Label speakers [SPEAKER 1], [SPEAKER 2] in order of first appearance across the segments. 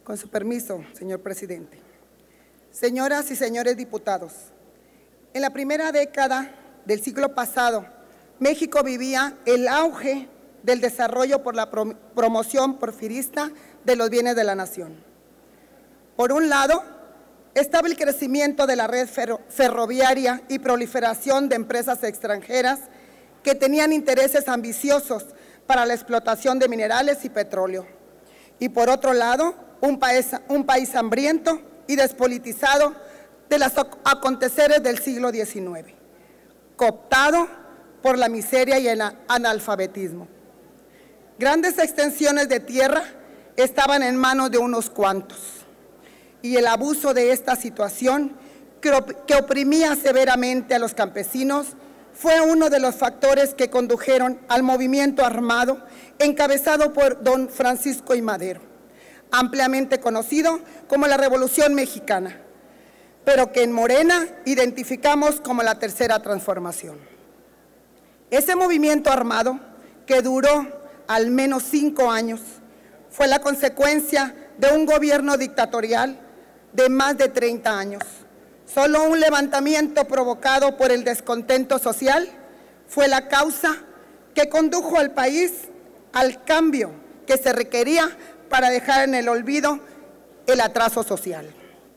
[SPEAKER 1] Con su permiso, señor presidente. Señoras y señores diputados, en la primera década del siglo pasado, México vivía el auge del desarrollo por la promoción porfirista de los bienes de la nación. Por un lado, estaba el crecimiento de la red ferroviaria y proliferación de empresas extranjeras que tenían intereses ambiciosos para la explotación de minerales y petróleo. Y por otro lado, un país hambriento y despolitizado de los aconteceres del siglo XIX, cooptado por la miseria y el analfabetismo. Grandes extensiones de tierra estaban en manos de unos cuantos, y el abuso de esta situación, que oprimía severamente a los campesinos, fue uno de los factores que condujeron al movimiento armado encabezado por don Francisco I. Madero, ampliamente conocido como la Revolución Mexicana, pero que en Morena identificamos como la Tercera Transformación. Ese movimiento armado, que duró al menos 5 años, fue la consecuencia de un gobierno dictatorial de más de 30 años. Solo un levantamiento provocado por el descontento social fue la causa que condujo al país al cambio que se requería para dejar en el olvido el atraso social.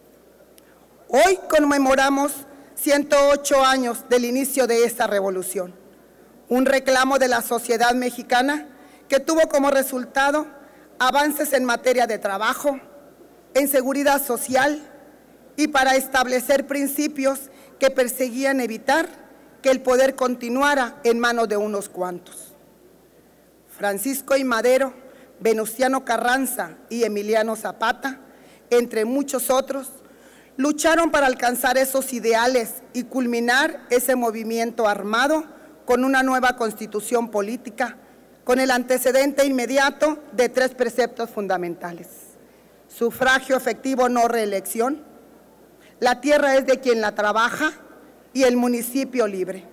[SPEAKER 1] Hoy conmemoramos 108 años del inicio de esta revolución, un reclamo de la sociedad mexicana que tuvo como resultado avances en materia de trabajo, en seguridad social y para establecer principios que perseguían evitar que el poder continuara en manos de unos cuantos. Francisco I. Madero, Venustiano Carranza y Emiliano Zapata, entre muchos otros, lucharon para alcanzar esos ideales y culminar ese movimiento armado con una nueva constitución política, con el antecedente inmediato de 3 preceptos fundamentales: sufragio efectivo, no reelección, la tierra es de quien la trabaja y el municipio libre.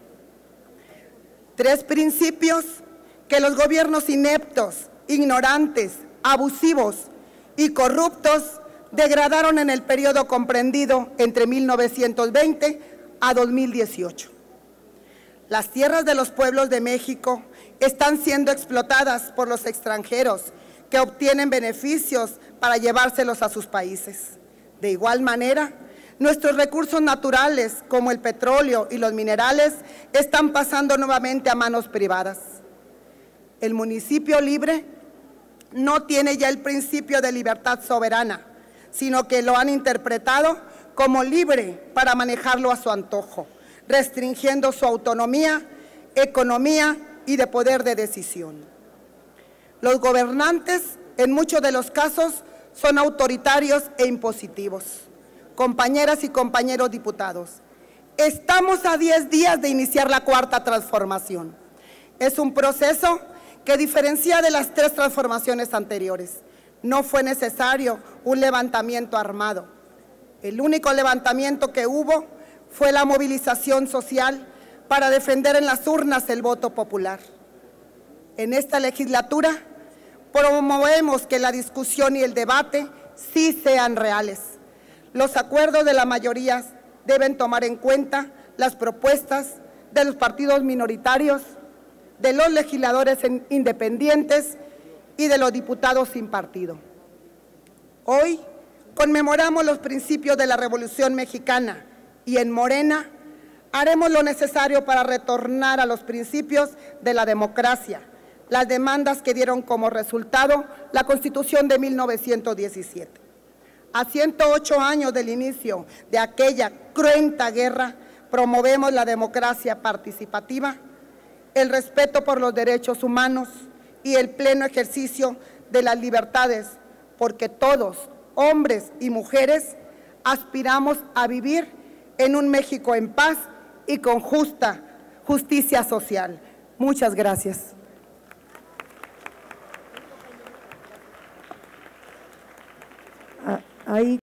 [SPEAKER 1] 3 principios que los gobiernos ineptos, ignorantes, abusivos y corruptos degradaron en el periodo comprendido entre 1920 a 2018. Las tierras de los pueblos de México están siendo explotadas por los extranjeros que obtienen beneficios para llevárselos a sus países. De igual manera, nuestros recursos naturales, como el petróleo y los minerales, están pasando nuevamente a manos privadas. El municipio libre no tiene ya el principio de libertad soberana, sino que lo han interpretado como libre para manejarlo a su antojo, restringiendo su autonomía, economía y de poder de decisión. Los gobernantes, en muchos de los casos, son autoritarios e impositivos. Compañeras y compañeros diputados, estamos a 10 días de iniciar la Cuarta Transformación. Es un proceso que diferencia de las 3 transformaciones anteriores. No fue necesario un levantamiento armado. El único levantamiento que hubo fue la movilización social para defender en las urnas el voto popular. En esta legislatura promovemos que la discusión y el debate sí sean reales. Los acuerdos de la mayoría deben tomar en cuenta las propuestas de los partidos minoritarios, de los legisladores independientes y de los diputados sin partido. Hoy conmemoramos los principios de la Revolución Mexicana y en Morena haremos lo necesario para retornar a los principios de la democracia, las demandas que dieron como resultado la Constitución de 1917. A 108 años del inicio de aquella cruenta guerra, promovemos la democracia participativa, el respeto por los derechos humanos y el pleno ejercicio de las libertades, porque todos, hombres y mujeres, aspiramos a vivir en un México en paz y con justicia social. Muchas gracias.
[SPEAKER 2] Ahí